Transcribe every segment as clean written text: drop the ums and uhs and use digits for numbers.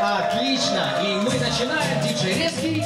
Отлично! И мы начинаем. Диджей резкий.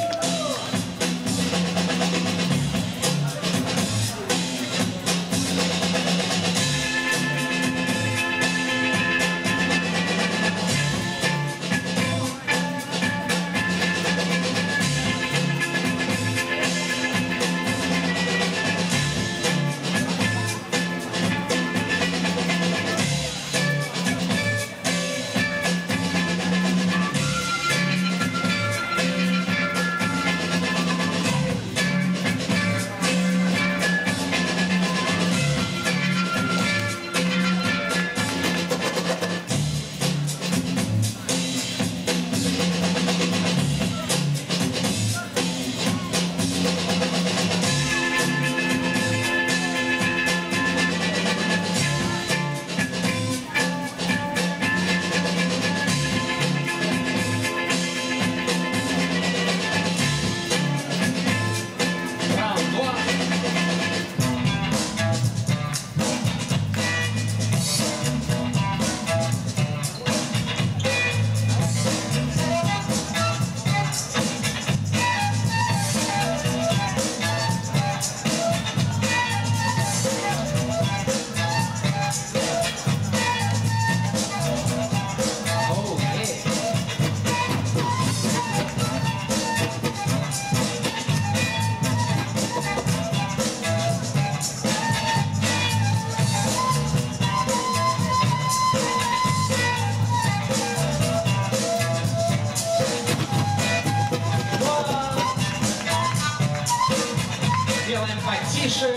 Делаем потише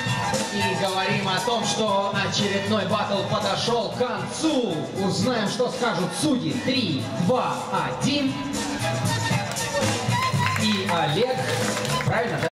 и говорим о том, что очередной баттл подошел к концу. Узнаем, что скажут судьи. 3, 2, 1. И Олег. Правильно, да?